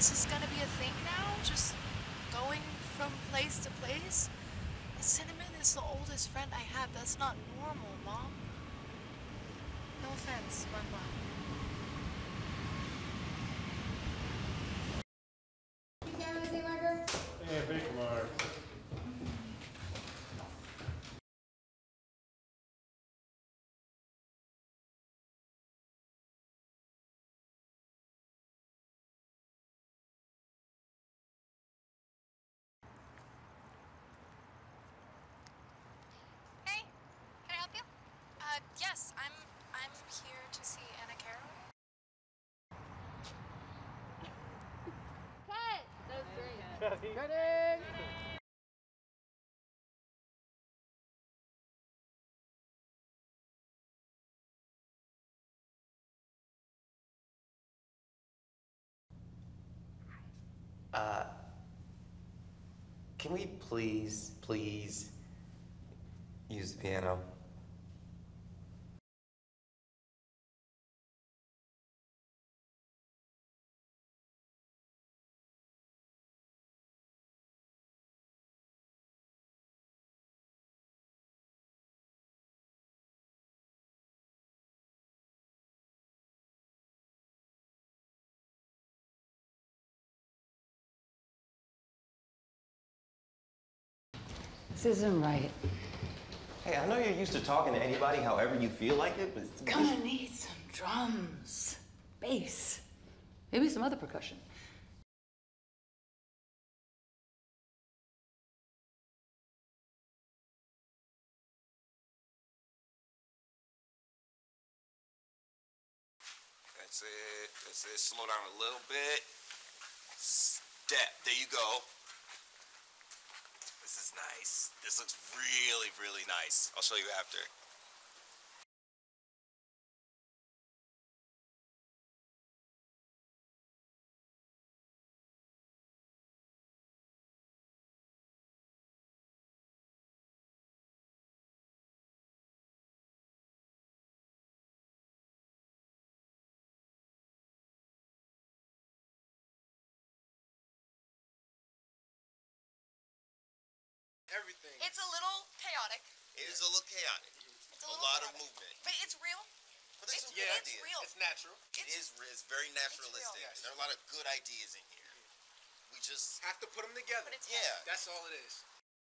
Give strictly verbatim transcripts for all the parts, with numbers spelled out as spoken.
Is this gonna be a thing now? Just going from place to place? Cinnamon is the oldest friend I have. That's not normal, Mom. No offense, my mom. Hey, big mark. Hey, can I help you? Uh, yes, I'm I'm here to see Anna Caraway. Cut! That was great. Cutting! Uh, can we please, please use the piano? This isn't right. Hey, I know you're used to talking to anybody however you feel like it, but... Gonna need some drums, bass, maybe some other percussion. That's it. That's it. Slow down a little bit. Step. There you go. This is nice. This looks really, really nice. I'll show you after. Everything. It's a little chaotic. It is a little chaotic. It's a, a little lot chaotic. of movement. But it's real. But there's It's- some good it's ideas. real. It's natural. It It's- is. It's very naturalistic. Yes. There are a lot of good ideas in here. We just Have to put them together. But it's yeah. That's all it is.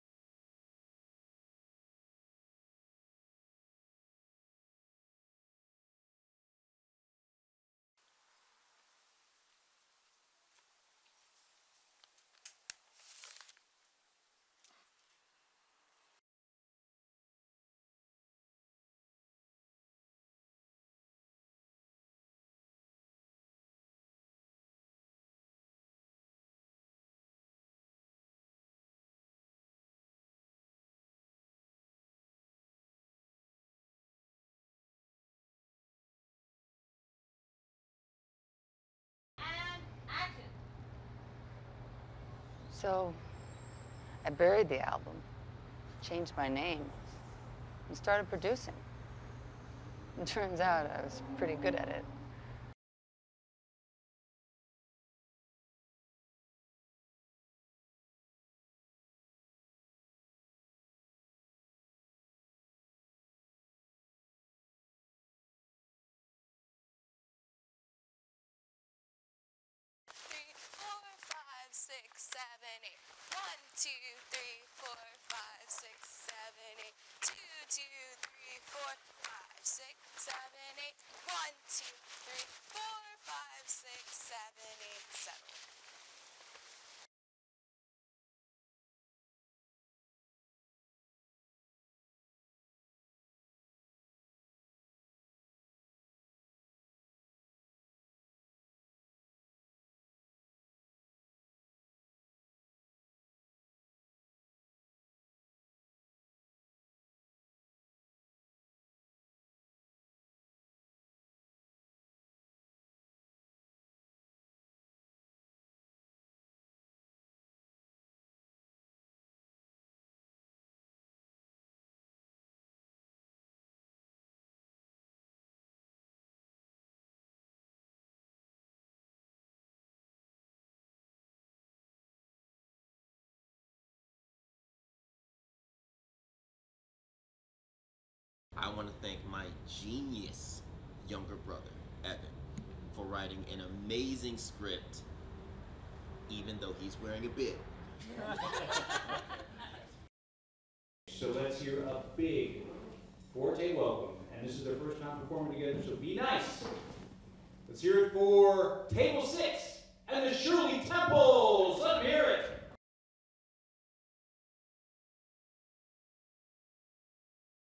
So I buried the album, changed my name, and started producing. It turns out I was pretty good at it. Three, four, five, six, seven, eight. One, two, three, four, five, six, seven, eight. Two, two, three, four, five, six, seven, eight. One, two, three, four, five, six, seven, eight. Settle. I want to thank my genius younger brother, Evan, for writing an amazing script, even though he's wearing a bib. So let's hear a big Forte welcome. And this is their first time performing together, so be nice. Let's hear it for Table Six and the Shirley Temples. Let them hear it.